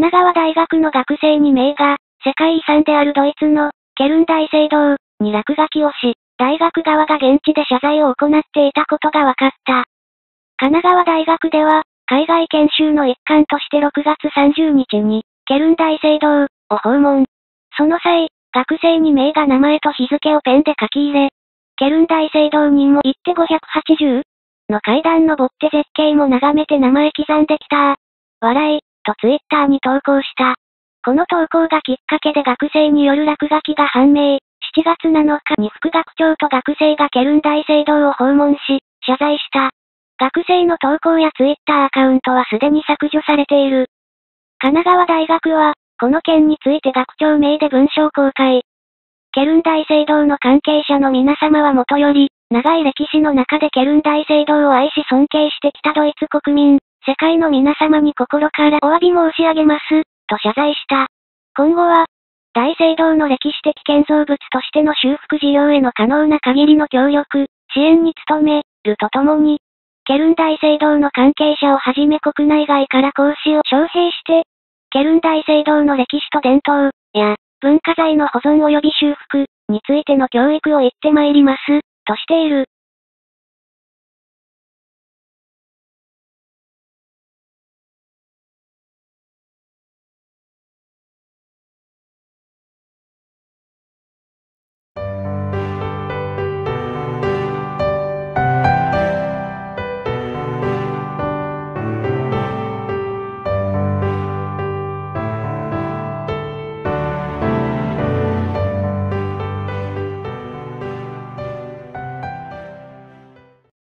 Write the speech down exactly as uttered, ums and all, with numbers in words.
神奈川大学の学生に名が、世界遺産であるドイツの、ケルン大聖堂に落書きをし、大学側が現地で謝罪を行っていたことが分かった。神奈川大学では、海外研修の一環としてろくがつさんじゅうにちに、ケルン大聖堂を訪問。その際、学生に名が名前と日付をペンで書き入れ、ケルン大聖堂にも行ってごひゃくはちじゅうの階段登って絶景も眺めて名前刻んできた。笑い、とツイッターに投稿した。この投稿がきっかけで学生による落書きが判明。しちがつなのかに副学長と学生がケルン大聖堂を訪問し、謝罪した。学生の投稿やツイッターアカウントはすでに削除されている。神奈川大学は、この件について学長名で文章公開。ケルン大聖堂の関係者の皆様はもとより、長い歴史の中でケルン大聖堂を愛し尊敬してきたドイツ国民、世界の皆様に心からお詫び申し上げます、と謝罪した。今後は、大聖堂の歴史的建造物としての修復事業への可能な限りの協力、支援に努めるとともに、ケルン大聖堂の関係者をはじめ国内外から講師を招聘して、ケルン大聖堂の歴史と伝統、や、文化財の保存及び修復、についての教育を行ってまいります、としている。